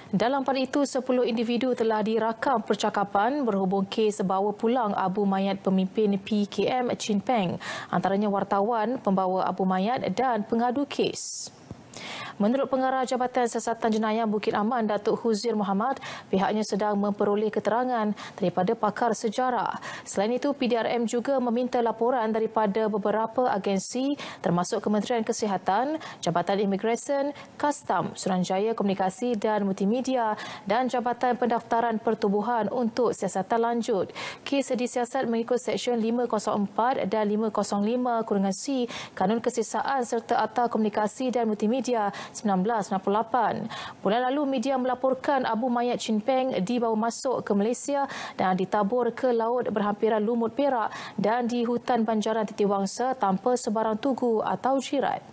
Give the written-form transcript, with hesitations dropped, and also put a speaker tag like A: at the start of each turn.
A: Dalam pada itu, 10 individu telah dirakam percakapan berhubung kes bawa pulang abu mayat pemimpin PKM Chin Peng, antaranya wartawan, pembawa abu mayat dan pengadu kes. Menurut Pengarah Jabatan Siasatan Jenayah Bukit Aman, Datuk Huzir Mohamad, pihaknya sedang memperoleh keterangan daripada pakar sejarah. Selain itu, PDRM juga meminta laporan daripada beberapa agensi termasuk Kementerian Kesihatan, Jabatan Imigresen, Kastam, Suruhanjaya Komunikasi dan Multimedia dan Jabatan Pendaftaran Pertubuhan untuk siasatan lanjut. Kes disiasat mengikut Seksyen 504 dan 505-C Kanun Kesisaan serta Akta Komunikasi dan Multimedia 1998. Bulan lalu, media melaporkan abu mayat Chin Peng dibawa masuk ke Malaysia dan ditabur ke laut berhampiran Lumut Perak dan di hutan Banjaran Titiwangsa tanpa sebarang tugu atau jirat.